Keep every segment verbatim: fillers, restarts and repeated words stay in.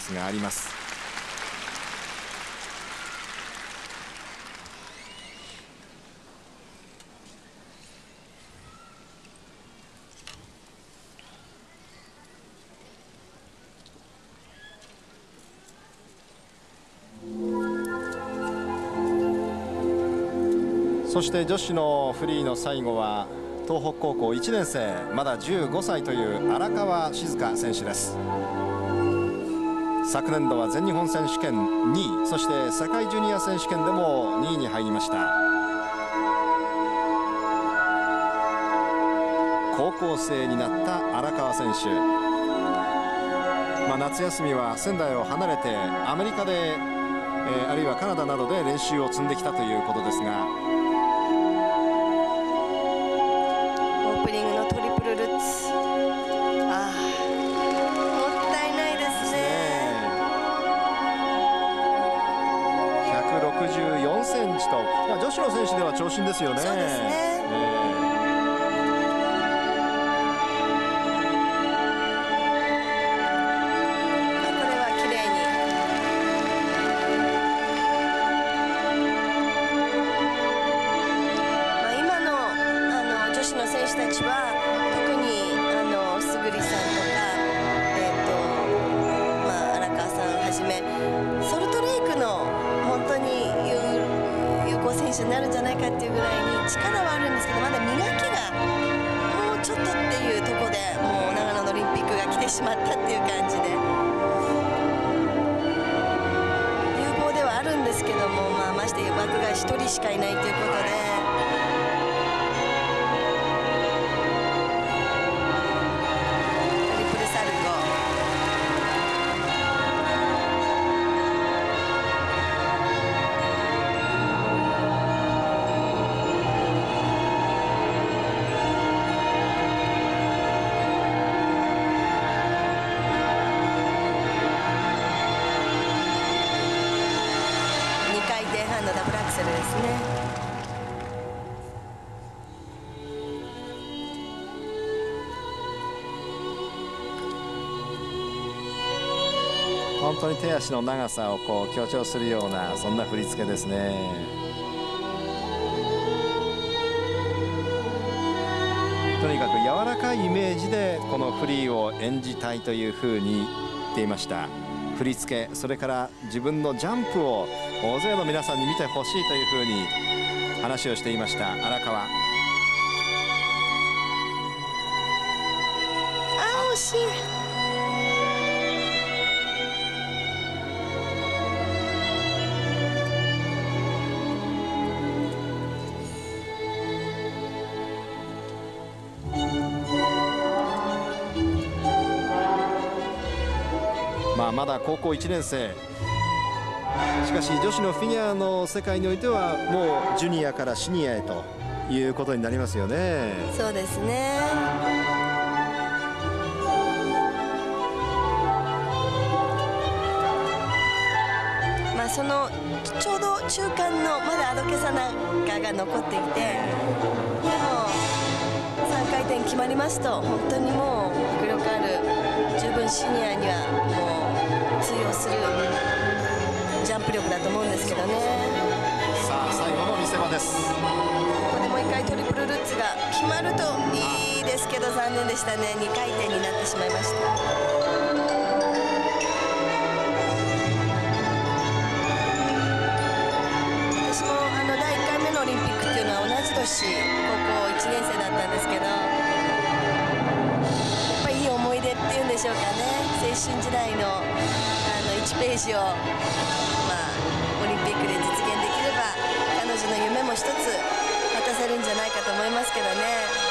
があります。そして女子のフリーの最後は東北高校いちねん生、まだじゅうごさいという荒川静香選手です。昨年度は全日本選手権にい、そして世界ジュニア選手権でもにいに入りました。高校生になった荒川選手、まあ、夏休みは仙台を離れてアメリカで、えー、あるいはカナダなどで練習を積んできたということですが、 オープニングのトリプルルッツ、ああもったいないですね。 ひゃくろくじゅうよんセンチと、まあ、女子の選手では長身ですよね。 そうですね、えーになるんじゃないかっていうぐらいに力はあるんですけど、まだ磨きがもうちょっとっていうところでもう長野のオリンピックが来てしまったっていう感じで、有望ではあるんですけども、まあ、まして枠がひとりしかいないということで。 本当に手足の長さをこう強調するような、そんな振り付けですね。とにかく柔らかいイメージでこのフリーを演じたいというふうに言っていました。振り付け、それから自分のジャンプを大勢の皆さんに見てほしいというふうに話をしていました荒川。 あー惜しい。 まあまだ高校いちねん生、しかし女子のフィギュアの世界においてはもうジュニアからシニアへということになりますよね。 そうですね。まあそのちょうど中間のまだあどけさなんかが残っていて、でもさんかい転決まりますと本当にもう迫力ある、十分シニアにはもう通用するジャンプ力だと思うんですけどね。 さあ最後の見せ場です。 ここでもういっかいトリプルルッツが決まるといいですけど残念でしたね。にかい転になってしまいました。私もあのだいいっかいめのオリンピックっていうのは同じ年高校いちねん生だったんですけど、やっぱりいい思い出っていうんでしょうかね。青春時代のあのいちページを、まあ、オリンピックで実現できれば彼女の夢も一つ果たせるんじゃないかと思いますけどね。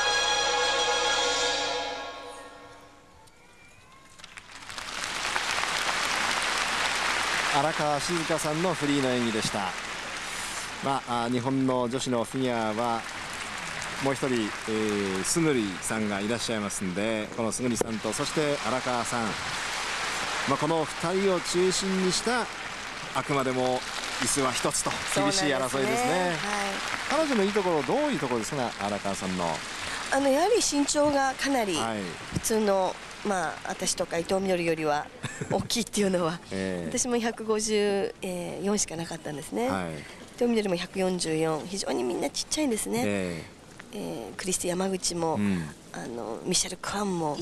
荒川静香さんのフリーの演技でした。まあ、日本の女子のフィギュアはもう一人、えー、スグリさんがいらっしゃいますんで、このスグリさんとそして荒川さん、まあ、このふたりを中心にしたあくまでも椅子は一つと厳しい争いですね。はい、彼女のいいところどういうところですか、荒川さんの。 あのやはり身長がかなり普通のまあ、私とか伊藤みどりよりは大きいっていうのは、えー、私もひゃくごじゅうよんしかなかったんですね、はい、伊藤みどりもひゃくよんじゅうよん、非常にみんなちっちゃいんですね、えーえー、クリスティ山口も、うん、あのミシェル・クアンも、うん、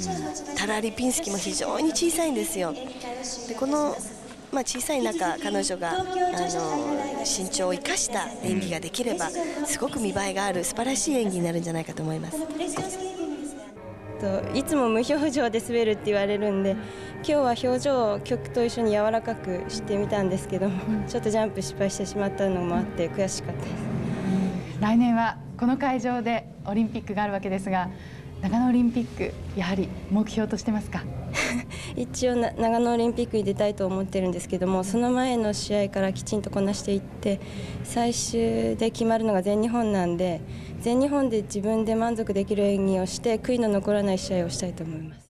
タラ・リピンスキも非常に小さいんですよ。でこのまあ、小さい中、彼女があの身長を生かした演技ができれば、すごく見栄えがある素晴らしい演技になるんじゃないかと思います。 いつも無表情で滑るって言われるんで、今日は表情を曲と一緒に柔らかくしてみたんですけども、ちょっとジャンプ失敗してしまったのもあって悔しかったです。 来年はこの会場でオリンピックがあるわけですが、長野オリンピックやはり目標としてますか？ 一応長野オリンピックに出たいと思ってるんですけども、その前の試合からきちんとこなしていって、最終で決まるのが全日本なんで、全日本で自分で満足できる演技をして悔いの残らない試合をしたいと思います。